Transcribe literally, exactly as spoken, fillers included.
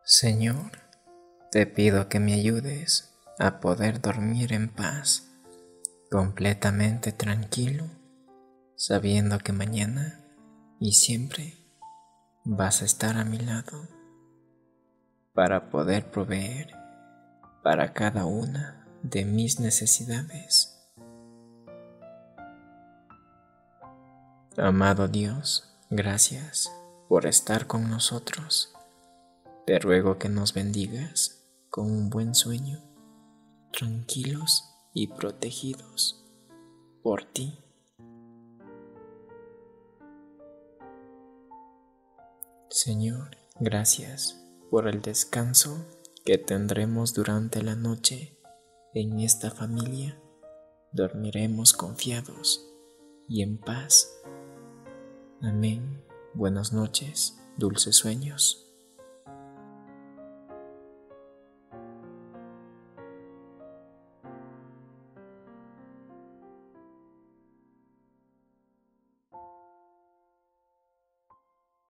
Señor, te pido que me ayudes a poder dormir en paz, completamente tranquilo, sabiendo que mañana y siempre vas a estar a mi lado para poder proveer para cada una de mis necesidades. Amado Dios, gracias por estar con nosotros. Te ruego que nos bendigas con un buen sueño, tranquilos y protegidos por ti. Señor, gracias por el descanso que tendremos durante la noche en esta familia. Dormiremos confiados y en paz. Amén. Buenas noches, dulces sueños.